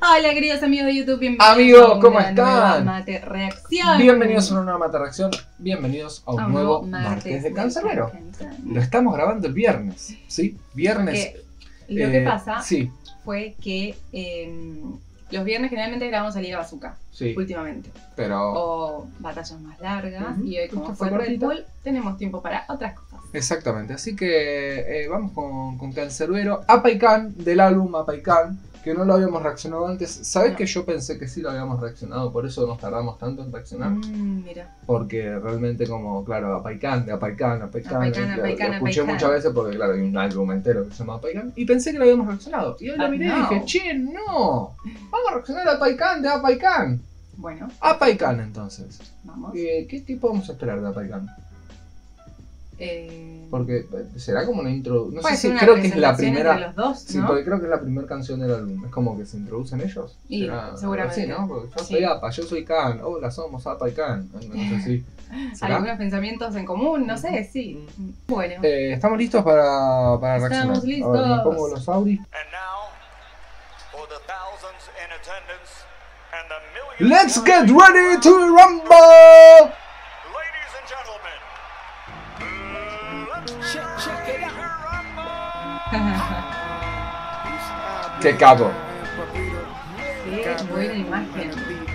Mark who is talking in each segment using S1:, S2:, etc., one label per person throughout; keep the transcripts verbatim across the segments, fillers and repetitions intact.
S1: Hola queridos amigos de YouTube, bienvenidos
S2: Amigos,
S1: a una
S2: ¿cómo
S1: nueva
S2: están?
S1: Mate Reacción.
S2: Bienvenidos a una nueva Mate Reacción, bienvenidos a un,
S1: A un
S2: nuevo
S1: nuevo
S2: martes,
S1: martes
S2: de
S1: de
S2: Cancerbero.
S1: Cancerbero.
S2: Lo estamos grabando el viernes, ¿sí? Viernes.
S1: Porque lo que
S2: eh,
S1: pasa
S2: Sí,
S1: fue que eh, los viernes generalmente grabamos a Liga Bazooka,
S2: sí,
S1: últimamente.
S2: pero...
S1: O batallas más largas,
S2: Ujú.
S1: y hoy como
S2: Esto
S1: fue
S2: fue
S1: Red
S2: cortito.
S1: Bull, tenemos tiempo para otras cosas.
S2: Exactamente, así que eh, vamos con, con Cancerbero. Apaikan, del álbum Apaikan, que no lo habíamos reaccionado antes. ¿Sabes
S1: No.
S2: que yo pensé que sí lo habíamos reaccionado? Por eso nos tardamos tanto en reaccionar.
S1: Mm, mira.
S2: Porque realmente como, claro, Apaikan, de Apaikan, Apaikan,
S1: Apaikan,
S2: lo-
S1: Apaikan,
S2: lo escuché
S1: Apaikan.
S2: muchas veces porque claro, hay un álbum entero que se llama Apaikan y pensé que lo habíamos reaccionado. Y hoy lo
S1: Ah,
S2: miré
S1: no.
S2: y dije, che, no, vamos a reaccionar a Apaikan de Apaikan.
S1: Bueno,
S2: Apaikan entonces.
S1: vamos.
S2: Eh, ¿Qué, ¿Qué podemos esperar de Apaikan?
S1: Eh,
S2: Porque eh, será como una intro, no sé
S1: puede
S2: si
S1: ser una
S2: creo que es la
S1: presentación
S2: primera.
S1: entre los dos,
S2: Sí,
S1: ¿no?
S2: porque creo que es la primera canción del álbum. Es como que se introducen ellos.
S1: Y,
S2: ¿Será
S1: seguramente.
S2: así, ¿no? Porque yo
S1: Sí.
S2: soy Apa, yo soy Kan. Hola, somos Apa y Kan. No sé si. ¿Será?
S1: Algunos pensamientos en común, no sé, sí. Bueno,
S2: Eh, ¿Estamos listos para, para reaccionar?
S1: Estamos listos.
S2: A ver, me pongo los auris.
S3: And now, for the thousands in attendance and the millions
S2: Let's get
S3: watching,
S2: ready to rumble!
S3: ladies and gentlemen, let's
S4: Check, check it out.
S2: ¡Qué capo!
S1: qué buena imagen.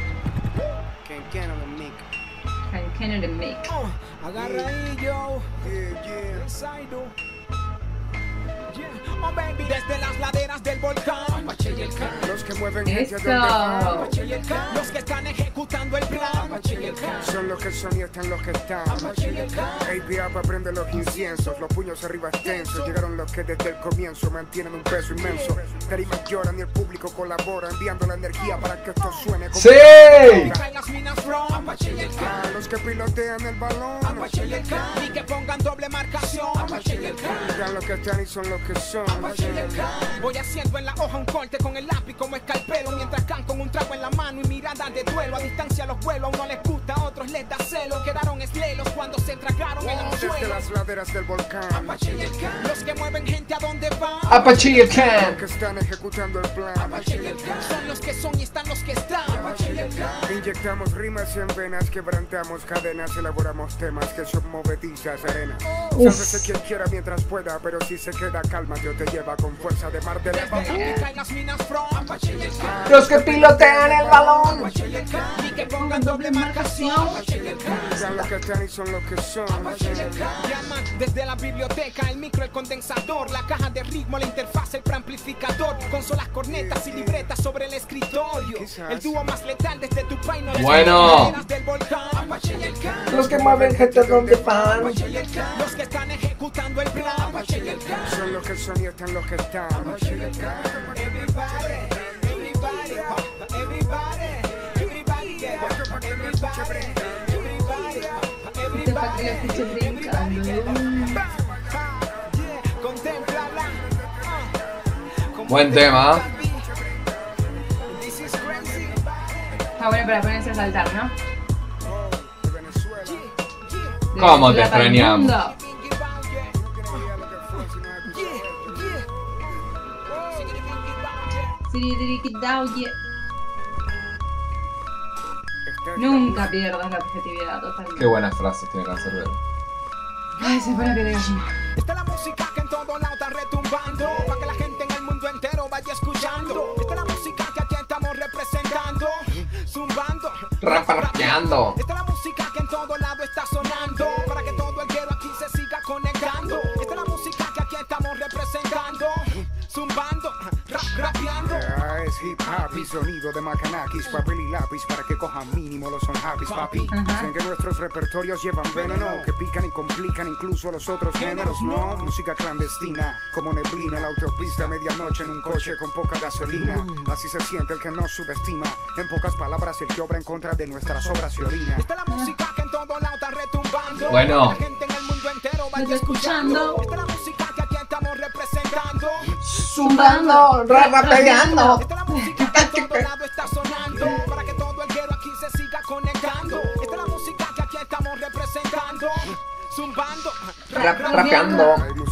S1: Can Kennedy make.
S4: Agarra ahí, yo. Inside, oh. Yeah. Oh, baby, desde las laderas del volcán. Apache y el Can. Los que mueven gente
S1: Eso.
S4: donde van. Apache y el Can. Los que están ejecutando el plan. Apache y el Can.
S5: Son los que son y están los que están.
S4: Apache y el Can.
S5: A P A prende los inciensos, los puños arriba extensos. Llegaron los que desde el comienzo mantienen un peso inmenso. Tarimas lloran y el público colabora, enviando la energía para que esto suene como...
S2: ¡Sí!
S4: Caen las minas from. Apache y el Can.
S5: Los que pilotean el balón.
S4: Apache y el Can. Y que pongan doble marcación. Apache y el Can.
S5: Llegan los que están y son los que son.
S4: Apache y el Can. Voy haciendo en la hoja un corte con el lápiz como escalpelo. Mientras Can con un trago en la mano y mirada de duelo. A distancia los vuelos, a uno les gusta, a otros les da celo. Quedaron eslelos cuando se tragaron el
S5: Desde
S4: anzuelo.
S5: las laderas del volcán.
S4: Apache y el Can. Los que mueven gente a donde van.
S2: Apache y el
S5: Los
S2: Can.
S5: que están ejecutando el plan.
S4: Apache y el Can. Son los que son y están los que están. Apache y el Can.
S5: Inyectamos rimas en venas, quebrantamos cadenas, elaboramos temas que son movedizas arenas. Sálvese quien quiera mientras pueda, pero si se queda calma, Dios te lleva con fuerza de mar de
S4: Desde
S5: lava.
S4: que caen las minas from. Apache y el Can.
S2: Los que pilotean el balón.
S4: Apache y el Can. Y que pongan doble marcación. Apache y el Can.
S5: Llegan los que están y son los que son.
S4: Llaman desde la biblioteca, el micro, el condensador, la caja de ritmo, la interfaz, el preamplificador, consolas, cornetas y libretas sobre el escritorio.
S5: Quizás.
S4: El dúo más letal desde tu paino.
S2: Bueno.
S4: Del volcán. Apache y el Can.
S2: Los que mueven gente donde van.
S4: Apache y el Can. Los que están ejecutando el plan. Apache y el Can.
S5: Son los que son y están los que están.
S4: Everybody, everybody, everybody, everybody, yeah. Everybody, everybody,
S1: Para que lo escuche
S4: everybody.
S1: brincando.
S4: Yeah, contémplala. Ah, como
S2: Buen
S4: te
S2: tema.
S4: gusta, B. This is crazy.
S1: Está bueno para ponerse a saltar, ¿no?
S5: De Venezuela.
S1: De
S2: ¿Cómo te
S1: Venezuela para el
S2: extrañamos?
S1: mundo. Siridirikidao, yeah. Nunca pierdas la objetividad totalmente.
S2: Qué buenas frases tiene Cancerbero.
S1: Ay, se pone la piel de gallina.
S4: Esta es la música que en todo lado está retumbando, para que la gente en el mundo entero vaya escuchando. Esta es la música que aquí estamos representando, zumbando,
S2: Raparrapeando.
S4: Esta es la música que en todo lado está sonando, para que todo el quiero aquí se siga conectando. Esta es la música que aquí estamos representando, zumbando, rap, rapeando.
S5: Ah, es hip hop y sonido de macanakis, papel y lápiz para que cojan mínimo los son happy, papi.
S1: Ajá.
S5: Dicen que nuestros repertorios llevan veneno, que pican y complican incluso los otros géneros, no. Música clandestina, como neblina en la autopista, medianoche en un coche con poca gasolina. Así se siente el que nos subestima, en pocas palabras el que obra en contra de nuestras obras y orina.
S4: Esta es la música que en todo lado está retumbando,
S2: Bueno.
S4: la gente en el mundo entero vaya
S1: Vaya
S4: escuchando.
S1: escuchando.
S4: Esta es la música que aquí estamos representando,
S2: Zumbando, rapapeando.
S4: esta es la música que en todo lado está sonando, para que todo el quiero aquí se siga conectando. Esta es la música que aquí estamos representando, zumbando,
S2: Rap, rapeando.
S5: Hay música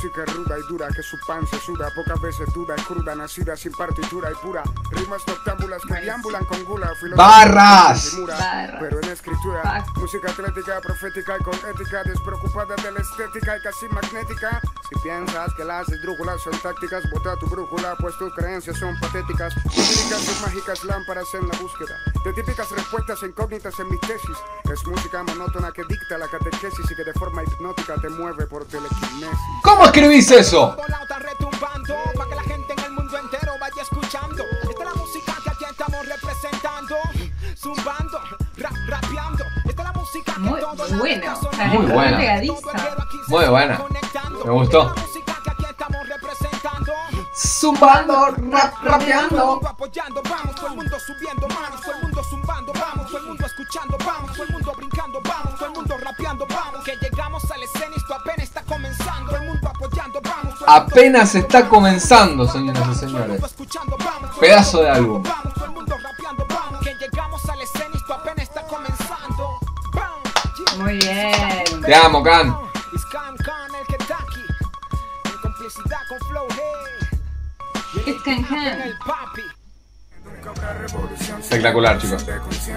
S5: música ruda y dura que su pan se suda, pocas veces dura y cruda, nacida sin partitura y pura. Rimas noctámbulas que deambulan con gula.
S2: ¡Barras!
S1: Barras.
S5: Pero en escritura,
S1: Facts.
S5: música atlética, profética y con ética, despreocupada de la estética y casi magnética. Si piensas que las esdrújulas son tácticas, bota tu brújula, pues tus creencias son patéticas. Líricas y mágicas lámparas en la búsqueda de típicas respuestas incógnitas en mis tesis. Es música monótona que dicta la catequesis y que de forma hipnótica te mueve por telequinesis.
S2: ¿Cómo escribís eso?
S4: Todo lado está retumbando, pa' que la gente en el mundo entero vaya escuchando. Esta es la música que aquí estamos representando, zumbando, rap, rapeando. Esta es la música que
S1: Muy
S4: todo lado
S1: bueno.
S4: está
S1: O sea,
S4: sonando.
S2: Muy buena.
S1: pegadiza.
S4: Todo entero aquí se
S2: Muy
S4: está
S2: buena.
S4: conectando.
S2: Me gustó.
S4: Esta es la música que aquí estamos representando.
S2: Zumbando, rap,
S4: Todo el
S2: rapeando.
S4: mundo apoyando, vamos, todo el mundo subiendo manos, todo el mundo zumbando, vamos, todo el mundo escuchando, vamos, todo el mundo brincando, vamos, todo el mundo rapeando, vamos, que llegamos al escenario, esto apenas está comenzando, todo el mundo apoyando, vamos, todo el mundo
S2: Apenas está comenzando,
S4: vamos,
S2: señoras y
S4: todo el
S2: señores.
S4: mundo escuchando, vamos, todo el
S2: Pedazo
S4: mundo
S2: de álbum.
S4: vamos, todo el mundo rapeando, vamos, que llegamos al escenario, esto apenas está comenzando. Bam,
S1: Muy bien.
S2: Te amo, Can.
S4: Es Can Can el que está aquí, en complicidad con Flow, hey. Y el
S1: Es Can
S4: que
S1: Can.
S4: en el papi.
S2: Espectacular, chicos.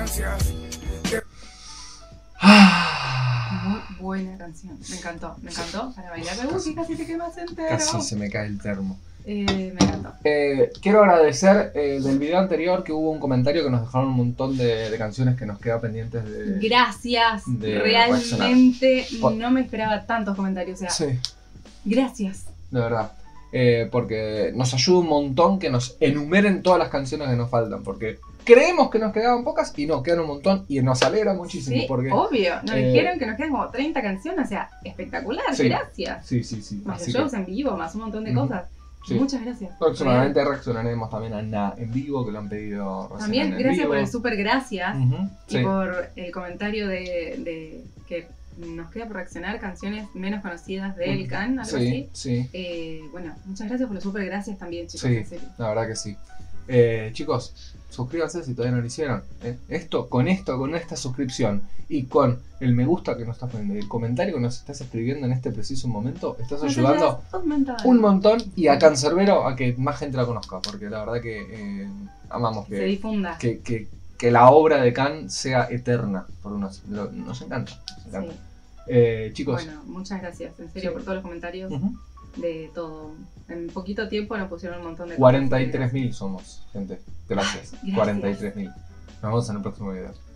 S1: Muy buena canción. Me encantó. Me encantó. Para bailar me gusta y casi te quemas entero.
S2: Casi se me cae el termo.
S1: Eh, me encantó.
S2: Eh, quiero agradecer eh, del video anterior que hubo un comentario que nos dejaron un montón de, de canciones que nos quedan pendientes de...
S1: Gracias.
S2: de
S1: Realmente
S2: Po-
S1: no me esperaba tantos comentarios. O sea,
S2: Sí,
S1: gracias.
S2: de verdad. Eh, porque nos ayuda un montón que nos enumeren todas las canciones que nos faltan. Porque creemos que nos quedaban pocas y no, quedan un montón y nos alegra muchísimo.
S1: Sí,
S2: porque,
S1: obvio. Nos
S2: eh,
S1: dijeron que nos quedan como treinta canciones. O sea, espectacular.
S2: Sí.
S1: Gracias.
S2: Sí, sí, sí.
S1: Más
S2: Así
S1: los shows
S2: que
S1: en vivo, más un montón de
S2: Ujú.
S1: cosas.
S2: Sí.
S1: Muchas gracias.
S2: próximamente reaccionaremos también a Na en vivo, que lo han pedido recién
S1: También
S2: en
S1: gracias
S2: vivo.
S1: por el super gracias.
S2: Ujú,
S1: Y
S2: sí.
S1: por el comentario de, de que nos queda por reaccionar canciones menos conocidas de El Can, algo
S2: Sí,
S1: así.
S2: sí,
S1: Eh, bueno, muchas gracias por los super gracias también, chicos.
S2: Sí.
S1: En serio.
S2: la verdad que sí. Eh, chicos, suscríbanse si todavía no lo hicieron. ¿eh? Esto, con esto, con esta suscripción y con el me gusta que nos estás poniendo y el comentario que nos estás escribiendo en este preciso momento, estás
S1: Nos
S2: ayudando
S1: ayudas un montón.
S2: un montón y a Cancerbero a que más gente la conozca, porque la verdad que eh, amamos
S1: Se
S2: que,
S1: difunda.
S2: que, que, que la obra de Can sea eterna. Por nos, lo- nos encanta. Nos encanta.
S1: Sí.
S2: Eh, chicos,
S1: Bueno, muchas gracias, en serio,
S2: Sí.
S1: por todos los comentarios
S2: ujú,
S1: de todo. En poquito tiempo nos pusieron un montón de cosas.
S2: cuarenta y tres mil somos, gente. Gracias.
S1: Gracias.
S2: cuarenta y tres mil. Nos vemos en el próximo video.